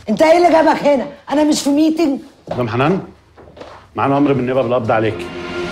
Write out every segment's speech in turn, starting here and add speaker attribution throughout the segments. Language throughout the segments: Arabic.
Speaker 1: انت ايه اللي جابك هنا؟ انا مش في ميتنج.
Speaker 2: مدام حنان، معانا امر من النيابه بالقبض عليكي.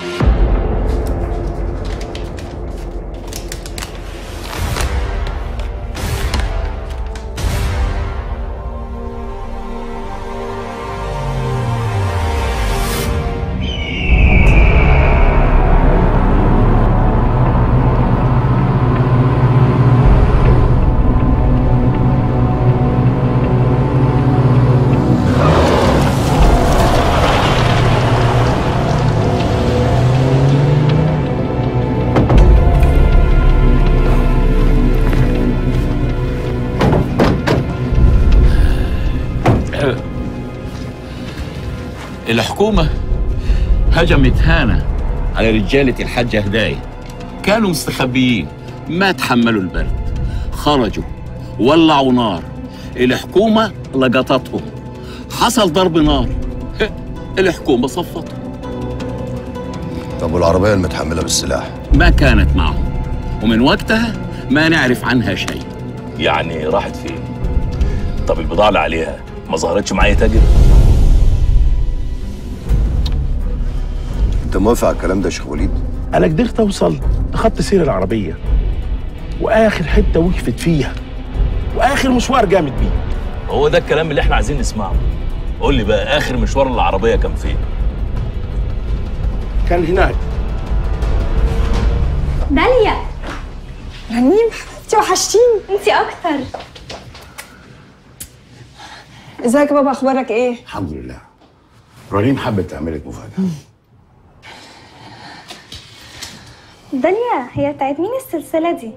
Speaker 3: الحكومة هجمت هانا على رجالة الحاجة هداية، كانوا مستخبيين ما تحملوا البرد، خرجوا ولعوا نار، الحكومة لقطتهم، حصل ضرب نار، الحكومة صفتهم.
Speaker 4: طب والعربية المتحملة بالسلاح؟
Speaker 3: ما كانت معهم، ومن وقتها ما نعرف عنها شيء.
Speaker 5: يعني راحت فين؟ طب البضاعة اللي عليها ما ظهرتش معايا تاجر؟
Speaker 4: انت موافق على الكلام ده يا شيخ وليد؟
Speaker 6: انا قدرت اوصل لخط سير العربيه واخر حته وقفت فيها واخر مشوار قامت بيه.
Speaker 5: هو ده الكلام اللي احنا عايزين نسمعه. قول لي بقى، اخر مشوار العربيه كان فين؟
Speaker 6: كان هناك.
Speaker 7: داليا،
Speaker 8: رنيم حبيبتي وحشتيني.
Speaker 7: انتي اكتر.
Speaker 8: ازيك يا بابا، اخبارك ايه؟
Speaker 6: الحمد لله. رنيم حبت تعملك مفاجاه.
Speaker 7: داليا، هي بتاعت مين السلسله دي؟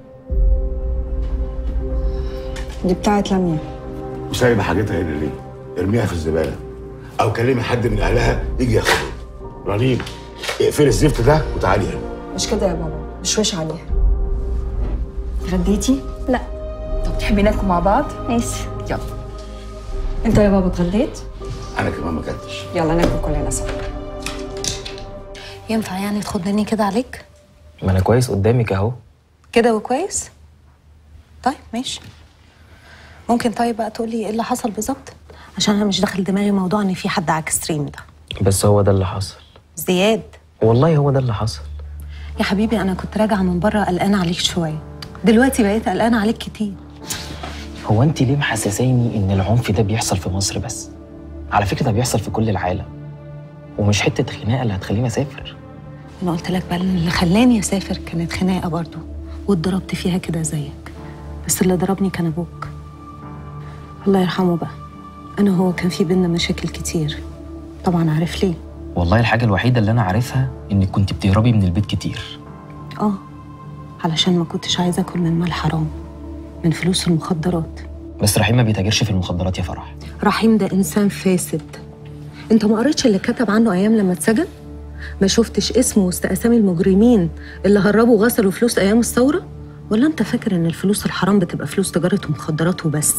Speaker 8: دي بتاعت لميا.
Speaker 6: وسايبه حاجتها هنا ليه؟ ارميها في الزباله او كلمي حد من اهلها يجي ياخدها. رنيم، اقفلي الزفت ده وتعالي هنا.
Speaker 8: مش كده يا بابا، مشوش عليها. اتغديتي؟
Speaker 7: لا.
Speaker 8: طب تحبي ناكل مع بعض؟
Speaker 7: ماشي.
Speaker 8: يلا. انت يا بابا اتغديت؟
Speaker 6: انا كمان ما اكلتش.
Speaker 8: يلا ناكل كلنا سوا.
Speaker 9: ينفع يعني تخضني كده عليك؟
Speaker 10: ما انا كويس قدامك اهو.
Speaker 9: كده وكويس؟ طيب ماشي. ممكن طيب بقى تقولي ايه اللي حصل بالظبط؟ عشان انا مش داخل دماغي موضوع ان في حد عكس ريم ده.
Speaker 10: بس هو ده اللي حصل.
Speaker 9: زياد،
Speaker 10: والله هو ده اللي حصل.
Speaker 9: يا حبيبي انا كنت راجعه من بره قلقانه عليك شويه، دلوقتي بقيت قلقانه عليك كتير.
Speaker 10: هو انت ليه محسساني ان العنف ده بيحصل في مصر بس؟ على فكره ده بيحصل في كل العالم، ومش حته خناقه اللي هتخليني اسافر.
Speaker 9: انا قلت لك بقى اللي خلاني اسافر كانت خناقه برضو، واتضربت فيها كده زيك، بس اللي ضربني كان ابوك الله يرحمه. بقى انا وهو كان في بينا مشاكل كتير، طبعا عارف ليه.
Speaker 10: والله الحاجه الوحيده اللي انا عارفها انك كنت بتهربي من البيت كتير.
Speaker 9: علشان ما كنتش عايزه اكل من مال حرام، من فلوس المخدرات.
Speaker 10: بس رحيم ما بيتاجرش في المخدرات يا فرح.
Speaker 9: رحيم ده انسان فاسد. انت ما قريتش اللي كتب عنه ايام لما اتسجن؟ ما شفتش اسمه وسط اسامي المجرمين اللي هربوا وغسلوا فلوس ايام الثوره؟ ولا انت فاكر ان الفلوس الحرام بتبقى فلوس تجاره مخدرات وبس؟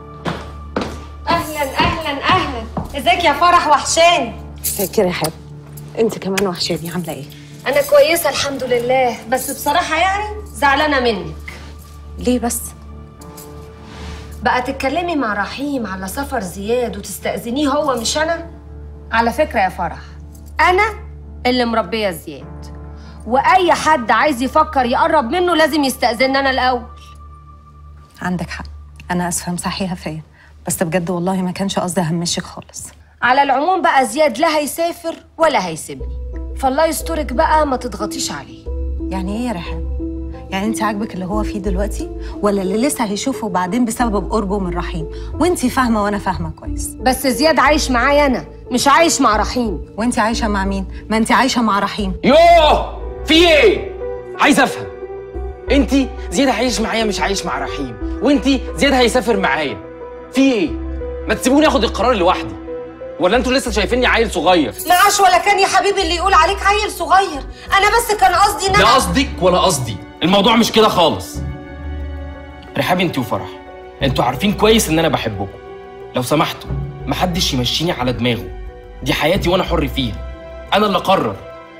Speaker 11: اهلا اهلا اهلا، ازيك يا فرح؟ وحشاني.
Speaker 9: ازيك يا رحاب؟ انت كمان وحشاني، عامله ايه؟
Speaker 11: انا كويسه الحمد لله، بس بصراحه يعني زعلانه منك.
Speaker 9: ليه بس؟
Speaker 11: بقى تتكلمي مع رحيم على سفر زياد وتستأذنيه هو مش انا؟ على فكره يا فرح، انا اللي مربيه زياد، واي حد عايز يفكر يقرب منه لازم يستأذن انا الاول.
Speaker 9: عندك حق، انا اسفه مسحيها فيا، بس بجد والله ما كانش قصدي اهمشك خالص.
Speaker 11: على العموم بقى زياد لا هيسافر ولا هيسيبني، فالله يسترك بقى ما تضغطيش عليه.
Speaker 9: يعني ايه يا رحاب؟ يعني انت عاجبك اللي هو فيه دلوقتي ولا اللي لسه هيشوفه بعدين بسبب قربه من رحيم؟ وانت فاهمه وانا فاهمه كويس.
Speaker 11: بس زياد عايش معايا انا، مش عايش مع رحيم.
Speaker 9: وانت عايشه مع مين؟ ما انت عايشه مع رحيم.
Speaker 10: يوه، في ايه؟ عايز افهم. انت زياد عايش معايا مش عايش مع رحيم، وانت زياد هيسافر معايا. في ايه؟ ما تسيبوني اخد القرار لوحدي، ولا انتوا لسه شايفيني عيل صغير؟
Speaker 11: معاش ولا كان يا حبيبي اللي يقول عليك عيل صغير، انا بس كان قصدي ان
Speaker 10: لا قصدك ولا قصدي، الموضوع مش كده خالص. رحاب انت وفرح، انتوا عارفين كويس ان انا بحبكم. لو سمحتوا محدش يمشيني على دماغه، دي حياتي وانا حر فيها، انا اللي اقرر.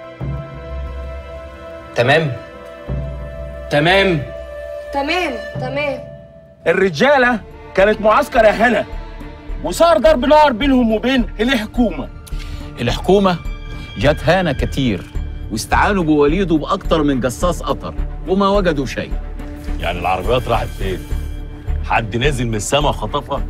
Speaker 10: تمام؟ تمام؟
Speaker 11: تمام تمام.
Speaker 6: الرجاله كانت معسكر يا هنا،
Speaker 3: وصار ضرب نار بينهم وبين الحكومه. الحكومه جت هانا كتير واستعانوا بوليده باكتر من جصاص قطر وما وجدوا شيء.
Speaker 5: يعني العربيات راحت فين؟ حد نزل من السما وخطفها؟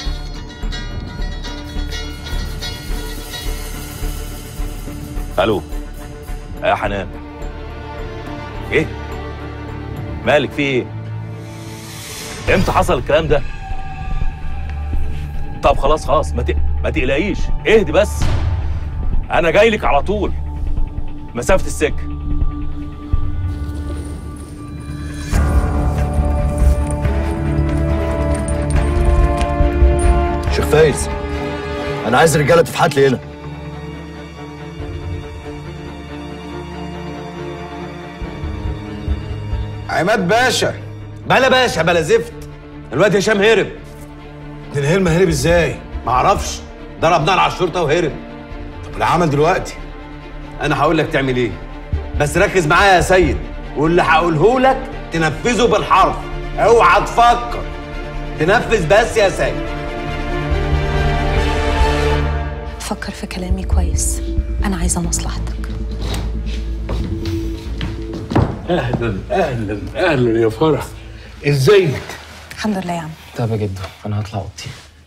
Speaker 5: الو يا حنان، ايه مالك؟ في ايه؟ امتى حصل الكلام ده؟ طب خلاص ما تقلقيش، اهدي بس، انا جاي لك على طول مسافه السكه.
Speaker 12: شيخ فايز، انا عايز رجاله تفحت لي هنا.
Speaker 13: عماد باشا.
Speaker 12: بلا باشا بلا زفت، الواد هشام هرب.
Speaker 13: الهرم هرب ازاي؟
Speaker 12: معرفش، ضرب نار على الشرطه وهرب.
Speaker 13: طب العمل دلوقتي؟
Speaker 12: انا هقول لك تعمل ايه، بس ركز معايا يا سيد، واللي هقوله لك تنفذه بالحرف، اوعى تفكر، تنفذ بس يا سيد.
Speaker 9: فكر في كلامي كويس، انا عايزه مصلحتك.
Speaker 6: اهلا اهلا اهلا يا فرح، ازيك؟
Speaker 9: الحمد لله يا عم.
Speaker 10: طب يا جدو انا هطلع اوضتي.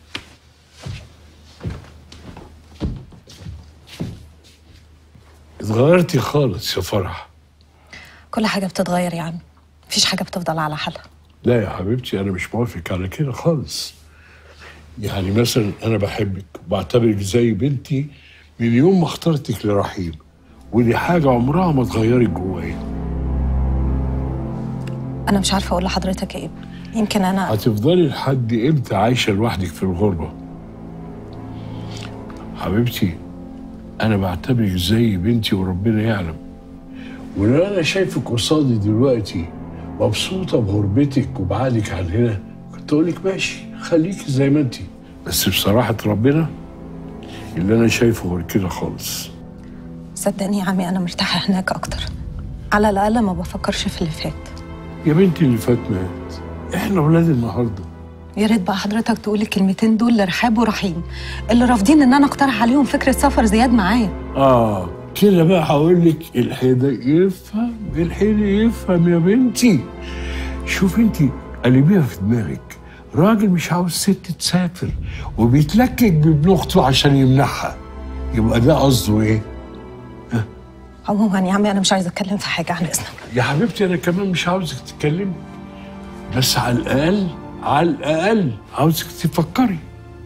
Speaker 6: اتغيرتي خالص يا فرح.
Speaker 9: كل حاجه بتتغير يا عم، مفيش حاجه بتفضل على حالها.
Speaker 6: لا يا حبيبتي، انا مش موافق على كده خالص. يعني مثلا انا بحبك وبعتبرك زي بنتي من يوم ما اخترتك لرحيم، ودي حاجه عمرها ما اتغيرت جوايا.
Speaker 9: انا مش عارفه اقول لحضرتك ايه، يمكن انا
Speaker 6: هتفضلي لحد امتى عايشه لوحدك في الغربه؟ حبيبتي انا بعتبرك زي بنتي وربنا يعلم، ولو انا شايفك قصادي دلوقتي مبسوطه بغربتك وبعدك عن هنا كنت اقول لك ماشي خليكي زي ما انتي، بس بصراحه ربنا اللي انا شايفه غير كده خالص.
Speaker 9: صدقني يا عمي انا مرتاحه هناك اكتر، على الاقل ما بفكرش في اللي فات.
Speaker 6: يا بنتي اللي فات مات، احنا ولاد النهارده.
Speaker 9: يا ريت بقى حضرتك تقول الكلمتين دول لرحاب ورحيم اللي رافضين ان انا اقترح عليهم فكره سفر زياد معايا.
Speaker 6: كده بقى هقول لك الحيدة يفهم، الحيدة يفهم يا بنتي. شوف انتي قلبيها في دماغك، راجل مش عاوز ست تسافر وبيتلكك بابن اخته عشان يمنعها، يبقى ده قصده ايه؟
Speaker 9: عموما يا عمي انا مش عايزه اتكلم في حاجه عن اذنك.
Speaker 6: يا حبيبتي انا كمان مش عاوزك تتكلمي، بس على الاقل عاوزك تفكري.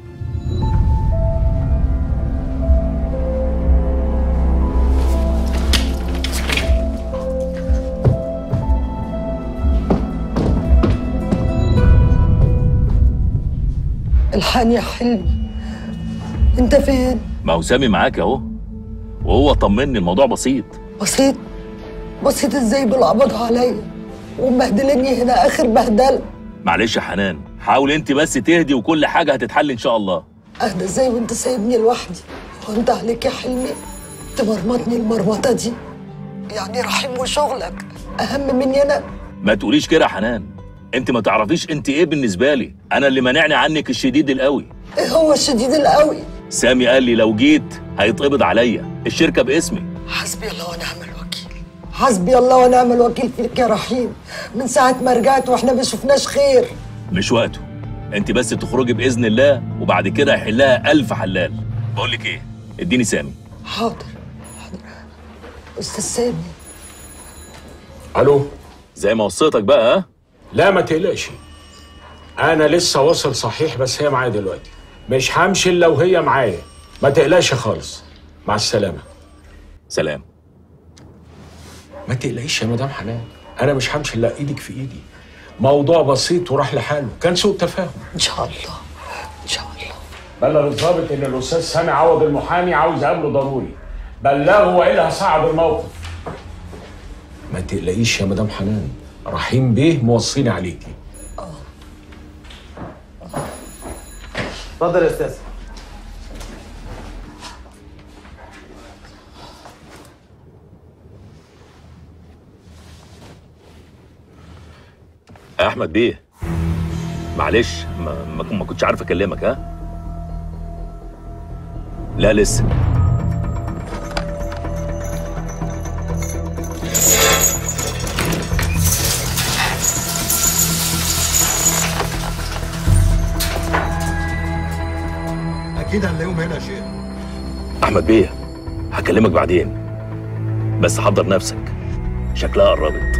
Speaker 1: الحقني يا حلمي، انت فين؟
Speaker 5: ما هو سامي معاك اهو، وهو طمني الموضوع بسيط.
Speaker 1: بسيط ازاي؟ بالقبض عليا ومبهدلني هنا اخر بهدله.
Speaker 5: معلش يا حنان، حاول انت بس تهدي وكل حاجه هتتحل ان شاء الله.
Speaker 1: اهدى ازاي وانت سايبني لوحدي؟ هو انت عليك يا حلمي تمرمطني المرمطه دي؟ يعني رحيم وشغلك اهم مني انا؟
Speaker 5: ما تقوليش كده يا حنان، انت ما تعرفيش انت ايه بالنسبه لي، انا اللي مانعني عنك الشديد القوي.
Speaker 1: ايه هو الشديد القوي؟
Speaker 5: سامي قال لي لو جيت هيتقبض عليا، الشركه باسمي.
Speaker 1: حسبي الله ونعم الوكيل، حسبي الله ونعم الوكيل فيك يا رحيم. من ساعه ما رجعت واحنا ما شفناش خير.
Speaker 5: مش وقته، انت بس تخرجي باذن الله وبعد كده هيحلها 1000 حلال. بقول لك ايه، اديني سامي.
Speaker 1: حاضر استاذ سامي.
Speaker 6: الو،
Speaker 5: زي ما وصيتك بقى. ها
Speaker 6: لا ما تقلقش، انا لسه واصل صحيح، بس هي معايا دلوقتي، مش همشي الا وهي معايا، ما تقلقش خالص. مع السلامه.
Speaker 5: سلام.
Speaker 6: ما تقلقيش يا مدام حنان، انا مش همشي الا ايدك في ايدي، موضوع بسيط وراح لحاله، كان سوء تفاهم.
Speaker 1: ان شاء الله ان شاء الله.
Speaker 6: بلغ الضابط ان الاستاذ سامي عوض المحامي عاوز اقابله ضروري، بلغه والا هصعد الموقف. ما تقلقيش يا مدام حنان، رحيم بيه موصيني عليكي.
Speaker 12: اتفضل يا استاذ.
Speaker 5: يا احمد بيه، معلش ما كنتش عارف اكلمك. ها لا لسه.
Speaker 13: اكيد هنلاقيهم هنا يا شيخ.
Speaker 5: احمد بيه هكلمك بعدين، بس حضر نفسك، شكلها قربت.